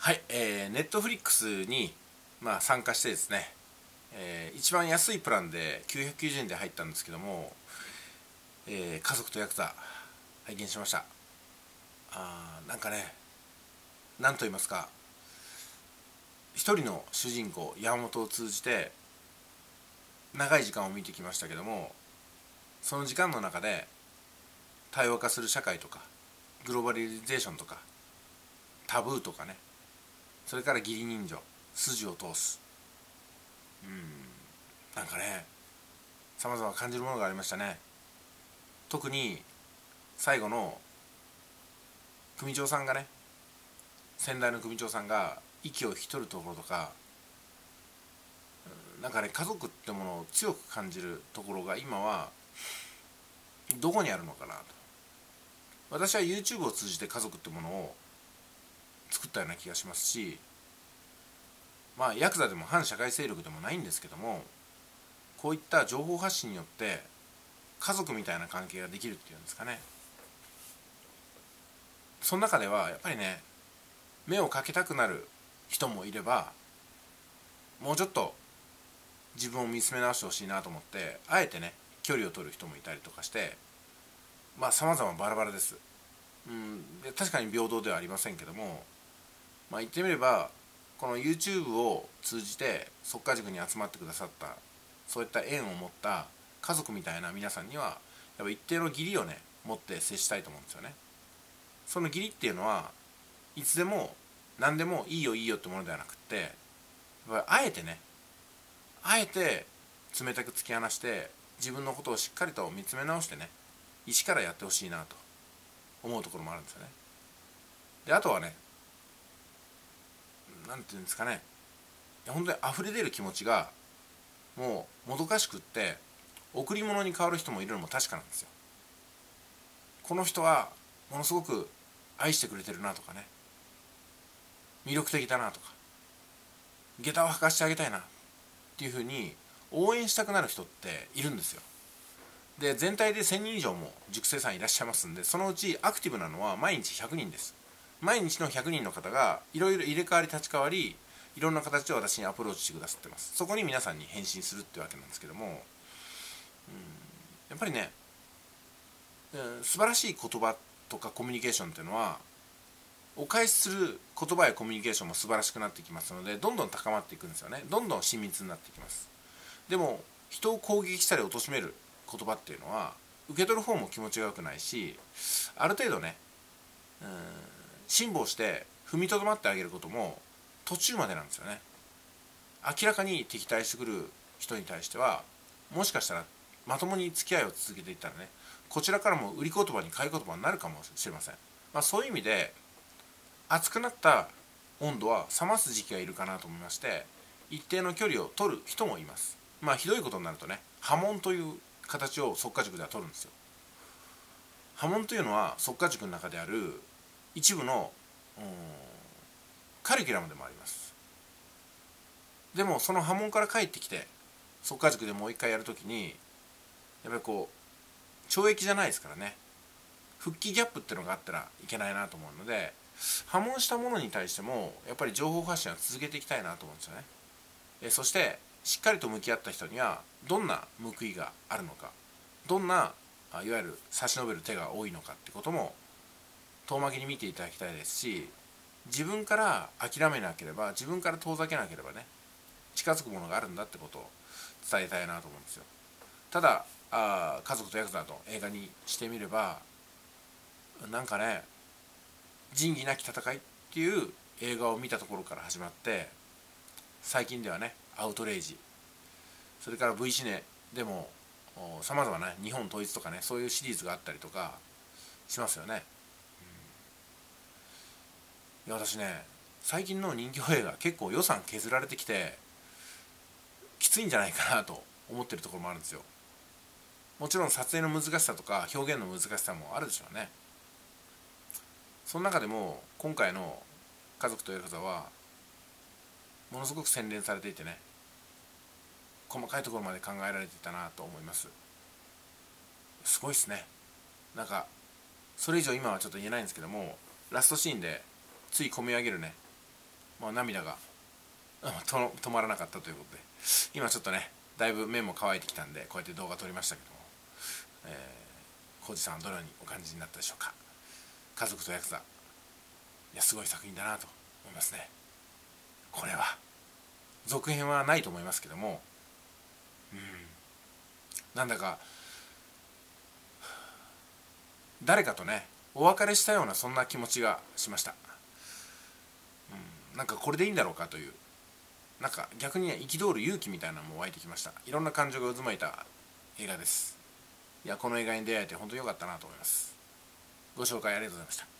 はい、ネットフリックスに、参加してですね、一番安いプランで990円で入ったんですけども、家族とヤクザ拝見しました。なんかね、なんと言いますか、一人の主人公山本を通じて長い時間を見てきましたけども、その時間の中で多様化する社会とかグローバリゼーションとかタブーとかね、それから義理人情、筋を通す、なんかね、さまざま感じるものがありましたね。特に最後の組長さんがね、先代の組長さんが息を引き取るところとか、なんかね、家族ってものを強く感じるところが今はどこにあるのかなと。私は YouTube を通じて家族ってものを作ったような気がしますし、ヤクザでも反社会勢力でもないんですけども、こういった情報発信によって家族みたいな関係ができるっていうんですかね。その中ではやっぱりね、目をかけたくなる人もいれば、もうちょっと自分を見つめ直してほしいなと思ってあえてね距離を取る人もいたりとかして、様々バラバラです。で確かに平等ではありませんけども、言ってみればこの YouTube を通じて即家塾に集まってくださった、そういった縁を持った家族みたいな皆さんにはやっぱ一定の義理をね持って接したいと思うんですよね。その義理っていうのはいつでも何でもいいよいいよってものではなくって、やっぱりあえて冷たく突き放して自分のことをしっかりと見つめ直してね、一からやってほしいなと思うところもあるんですよね。であとはね、なんていうんですかね、本当に溢れ出る気持ちがもうもどかしくって贈り物に変わる人もいるのも確かなんですよ。この人はものすごく愛してくれてるなとかね、魅力的だなとか、下駄を履かしてあげたいなっていうふうに応援したくなる人っているんですよ。で全体で1000人以上も塾生さんいらっしゃいますんで、そのうちアクティブなのは毎日100人です。毎日の100人の方がいろいろ入れ替わり立ち替わり、いろんな形で私にアプローチしてくださってます。そこに皆さんに返信するってわけなんですけども、やっぱりね、素晴らしい言葉とかコミュニケーションっていうのはお返しする言葉やコミュニケーションも素晴らしくなってきますので、どんどん高まっていくんですよね。どんどん親密になっていきます。でも人を攻撃したり貶める言葉っていうのは受け取る方も気持ちが良くないし、ある程度ね、辛抱して踏みとどまってあげることも途中までなんですよね。明らかに敵対してくる人に対してはもしかしたらまともに付き合いを続けていったらね、こちらからも売り言葉に買い言葉になるかもしれません。そういう意味で熱くなった温度は冷ます時期がいるかなと思いまして、一定の距離を取る人もいます。ひどいことになるとね、破門という形を即家塾では取るんですよ。破門というのは即家塾の中である一部のカリキュラムでもあります。でもその破門から帰ってきて即家塾でもう一回やるときに、やっぱり懲役じゃないですからね、復帰ギャップっていうのがあったらいけないなと思うので、破門したものに対してもやっぱり情報発信は続けていきたいなと思うんですよね。そしてしっかりと向き合った人にはどんな報いがあるのか、どんないわゆる差し伸べる手が多いのかってことも遠巻きに見ていただきたいですし、自分から諦めなければ、自分から遠ざけなければね、近づくものがあるんだってことを伝えたいなと思うんですよ。ただ家族とヤクザと映画にしてみれば、なんかね、仁義なき戦いっていう映画を見たところから始まって、最近ではねアウトレイジ、それから V シネでもさまざまな日本統一とかね、そういうシリーズがあったりとかしますよね。いや私ね、最近の人気映画結構予算削られてきてきついんじゃないかなと思ってるところもあるんですよ。もちろん撮影の難しさとか表現の難しさもあるでしょうね。その中でも今回の家族とヤクザはものすごく洗練されていてね、細かいところまで考えられていたなと思います。すごいですね。なんかそれ以上今はちょっと言えないんですけども、ラストシーンでつい込み上げるねまあ、涙が止まらなかったということで、今ちょっとねだいぶ目も乾いてきたんでこうやって動画撮りましたけども、浩二さんはどのようにお感じになったでしょうか。家族とヤクザ、いやすごい作品だなと思いますね。これは続編はないと思いますけども、なんだか誰かとねお別れしたようなそんな気持ちがしました。なんかこれでいいんだろうかという、なんか逆にね憤る勇気みたいなのも湧いてきました。いろんな感情が渦巻いた映画です。いやこの映画に出会えて本当に良かったなと思います。ご紹介ありがとうございました。